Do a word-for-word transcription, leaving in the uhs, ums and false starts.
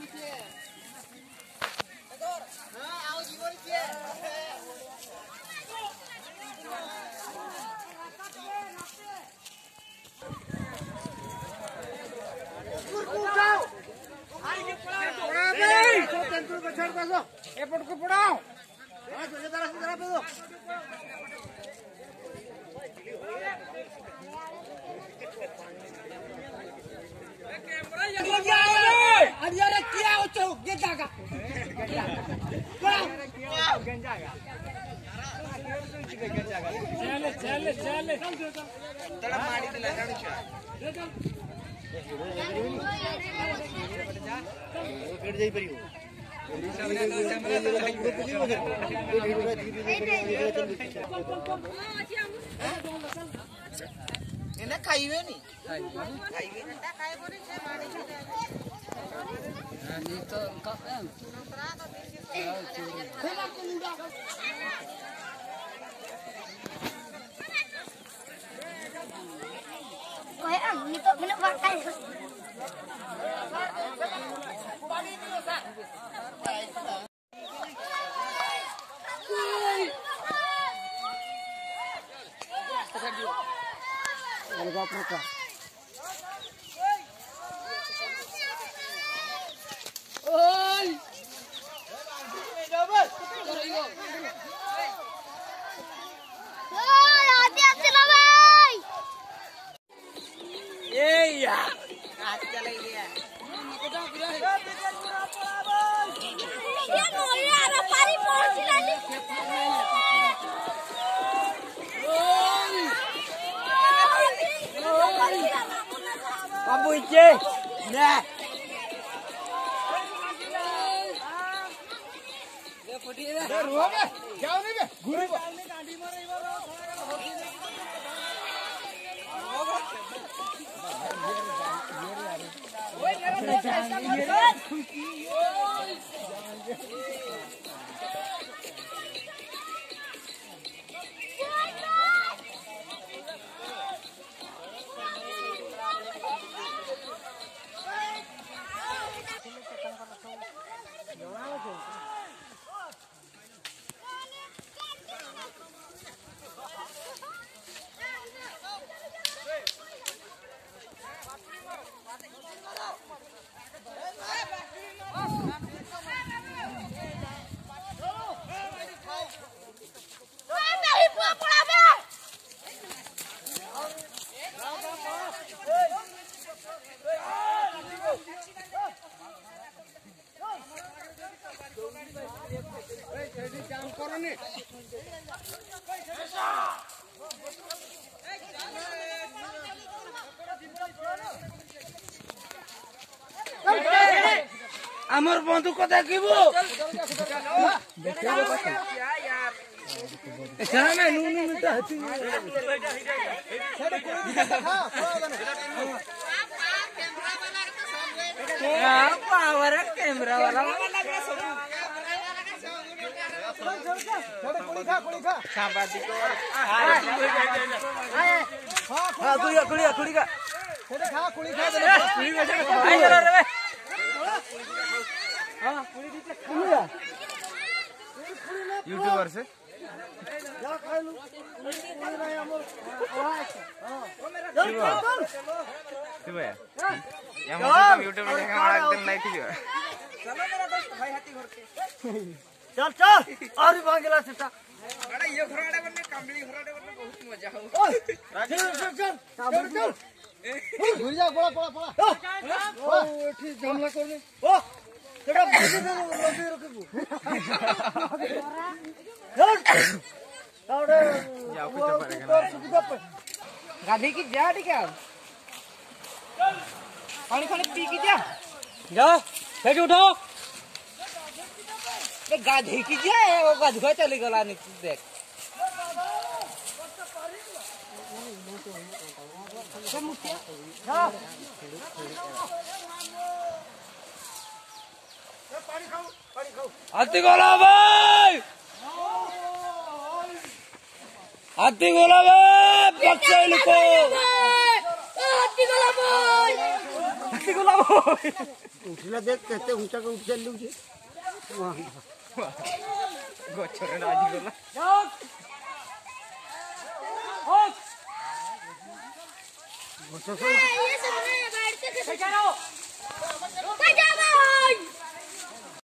airport को पढ़ाओ अरे क्या हो चो गेंदा का चले चले चले तड़ा मारी दिला जानो छा गेट जाई परियो एने खाइबे नी खाइबे ता खाइ परे छे माडी छे नहीं तो कब कोई नहीं तो बिना बात है अरे बाप रे का ओए डबल ओए आते आते ना भाई ए यार आज चले गया ये मोरिया रे पारी पहुंच लाली बाबू इचे ने ये फटी रे रुआ बे जाओ नहीं बे घुरी बे गाड़ी मारे इवर ओए मेरा पैसा मत हमर बंदूक देखिबो ऐसा में नू नू मिटा हती हां पावर कैमरा वाला थोड़े कुली खा कुली खा सांबादी को हां कुली कुली कुली का थोड़े खा कुली खा दे कुली में आई जरा रे हां कुली दी कुली यूट्यूबर से जा खा लू कुली नहीं हमर आवाज हां शिवा या मतलब यूट्यूब में हमारा एकदम नहीं थी चलो मेरा दोस्त भाई हाथी घर के चल चल और बांगला सेटा बड़ा ये घराड़े बनने कंबली घराड़े बनने बहुत मजा हो चल चल चल चल घुर जा पड़ा पड़ा पड़ा ओ ठीक हमला कर दे ओ तेरा बजे दे लंबी रखबू आवड़े जाओ कुछ पड़ेगा सुविधा पर गाड़ी की जा क्या पानी खाने पी की जा जाओ फेंक उठाओ ए गाधी की जाए वो गाधुआ चली गला नीचे देख हां पानी खाओ पानी खाओ हाथी गोला भाई हाथी गोला भाई बच्चे को हाथी गोला भाई हाथी गला उठला देख कहते ऊंचा का उठ चल लू वहां गछरे राजी गला ये सब बैठ के क्या करो क्या जा भाई